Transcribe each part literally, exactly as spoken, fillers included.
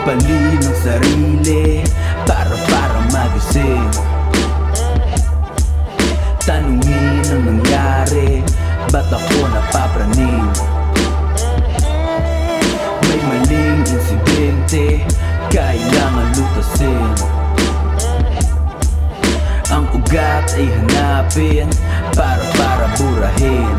Sampalin ang sarili para para magising. Tanungin ang nangyari, ba't ako napapraning? May maling insidente, kailangan lutasin. Ang ugat ay hanapin para para burahin.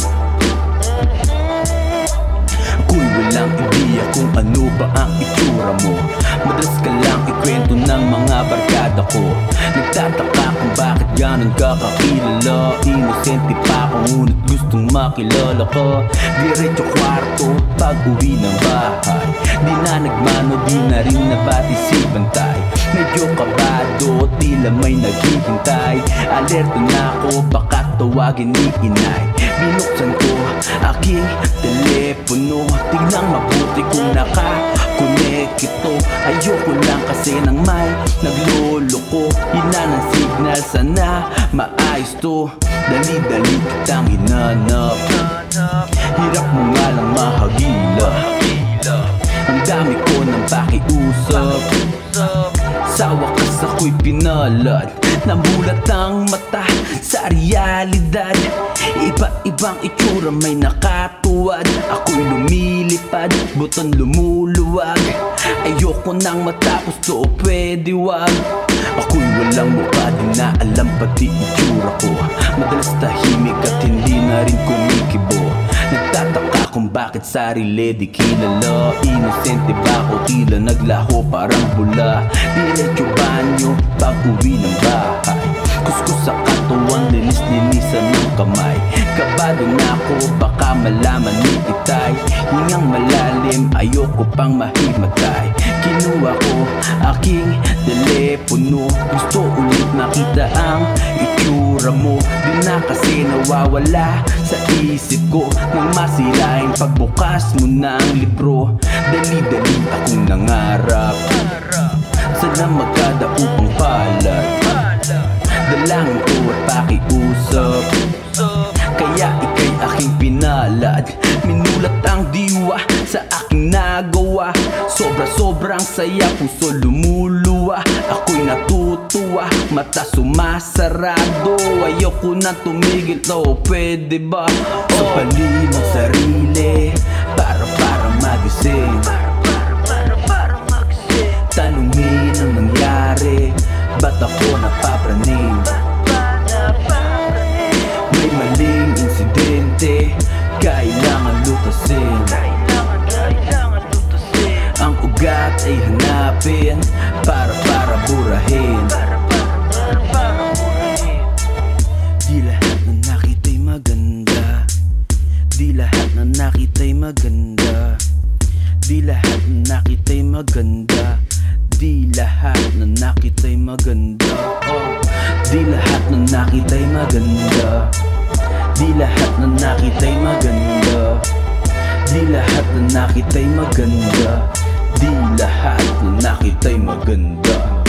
Ako'y walang ideya kung ano ba ang itsura mo. Madalas ka lang ikwento ng mga barkada ko. Nagtataka kung bakit ganun ka kakilala. Inosente pa ako ngunit gustong makilala ka. Diretso kwarto pag uwi ng bahay. Di na nagmano, di na rin nabati si bantay. Medyo kabado, tila may naghihintay. Alerto na ako, baka tawagin ni inay. Binuksan ko aking telepono. Tingnan mabuti kung naka-connect ito. Ayoko lang kasi ng may nagloloko. Hina ng signal, sana maayos to. Dali-dali kitang hinanap. Hirap mo nga lang mahagila. Ang dami ko ng pakiusap. Sa wakas ako'y pinalad. Namulat ang mata sa realidad. Iba't ibang itsura may nakatuwad. Ako'y lumilipad, buton lumuluwag. Ayoko nang matapos to, pwede wag. Ako'y walang mukha, di na alam pati itsura ko. Madalas tahimik at hindi na rin kumikibo. Nagtataka kung bakit sarili di kilala. Inosente ba ako, tila naglaho parang bula. Diretso banyo pag uwi ng bahay. Kuskus sa katawan, linis-linisan ng kamay. Kabado na ako, baka malaman ni itay. Hingang malalim, ayoko pang mahimatay. Kinuha ko aking telepono. Gusto ulit makita ang itsura mo. Di na kasi nawawala sa isip ko. Nang masilain pagbukas mo ng libro. Dali-dali akong nangarap, sana magkadaupang palad. Dalangin ko at pakiusap, kaya ika'y aking pinalad. Minulat ang diwa sa aking nagawa. Sobra-sobrang saya, puso lumuluwa. Ako'y natutuwa, mata sumasarado. Ayoko na tumigil, to pwede ba? Oh. Sampalin ang sarili para para magising. Tanungin ang nangyari, ba't ako napapraning? May maling insidente, kailangan lutasin. Ang ugat ay hanapin para para burahin. Di lahat na nakita'y maganda. Di lahat na nakita'y maganda. Di lahat na nakita'y maganda. Di lahat na nakita'y maganda. Oh. Di lahat na nakita'y maganda. Di lahat na nakita'y maganda. Di lahat na nakita'y maganda. Di lahat na nakita'y maganda.